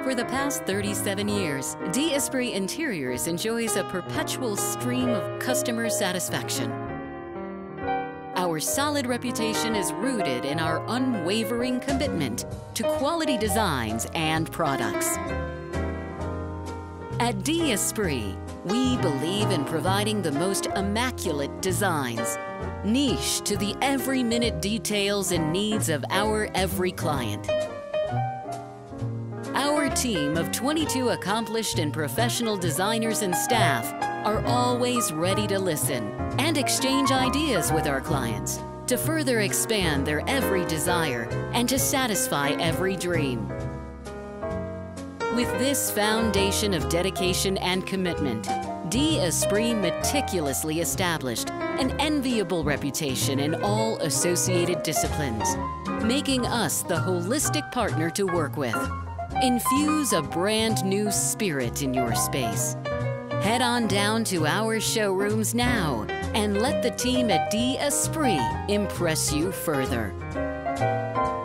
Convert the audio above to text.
For the past 37 years, D'Esprit Interiors enjoys a perpetual stream of customer satisfaction. Our solid reputation is rooted in our unwavering commitment to quality designs and products. At D'Esprit, we believe in providing the most immaculate designs, niche to the every-minute details and needs of our every client. Our team of 22 accomplished and professional designers and staff are always ready to listen and exchange ideas with our clients to further expand their every desire and to satisfy every dream. With this foundation of dedication and commitment, D'Esprit meticulously established an enviable reputation in all associated disciplines, making us the holistic partner to work with. Infuse a brand new spirit in your space. Head on down to our showrooms now and let the team at D'Esprit impress you further.